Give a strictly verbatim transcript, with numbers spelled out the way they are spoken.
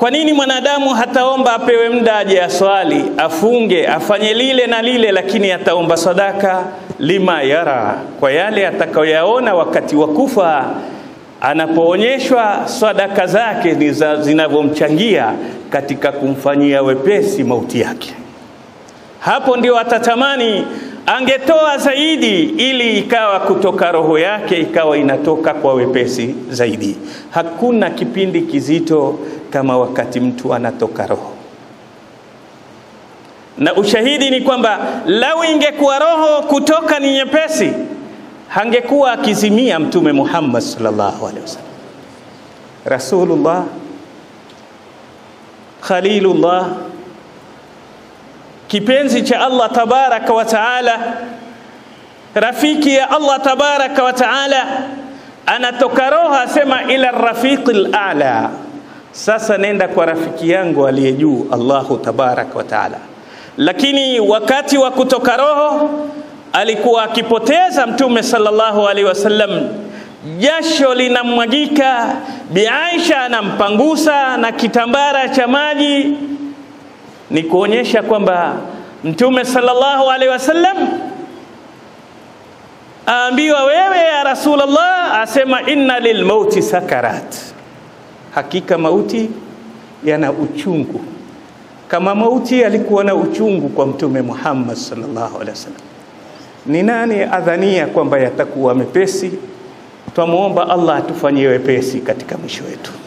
Kwa nini mwanadamu hataomba apewe muda aje aswali, afunge, afanye lile na lile, lakini ataomba sadaka? Lima yara, kwa yale atakayoyaona wakati wa kufa, anapoonyeshwa sadaka zake zinavyomchangia katika kumfanyia wepesi mauti yake. Hapo ndio atatamani angetoa zaidi, ili ikawa kutoka roho yake ikawa inatoka kwa wepesi zaidi. Hakuna kipindi kizito kama wakati mtu anatoka roho. Na ushahidi ni kwamba lau ingekuwa roho kutoka ni nyepesi, hangekuwa akizimia Mtume Muhammad sallallahu alaihi wasallam. Rasulullah, Khalilullah, kipenzi cha Allah tabaraka wa taala, rafiki ya Allah tabaraka wa taala, anatoka roho asema ila rafiqil a'la, sasa nenda kwa rafiki yangu aliye juu, Allahu tabaraka wa taala. Lakini wakati wa kutoka roho alikuwa akipoteza Mtume sallallahu alaihi wasallam, jasho linamwagika, Bi Aisha anampangusa na kitambara cha maji, ni kuonyesha kwamba Mtume sallallahu alaihi wasallam aambiwa, wewe ya Rasulullah, asema inna lilmauti sakarat, hakika mauti yana uchungu. Kama mauti alikuwa na uchungu kwa Mtume Muhammad sallallahu alaihi wasallam, ni nani adhania kwamba yatakuwa mepesi? Tumuomba Allah atufanyie wepesi katika mwisho wetu.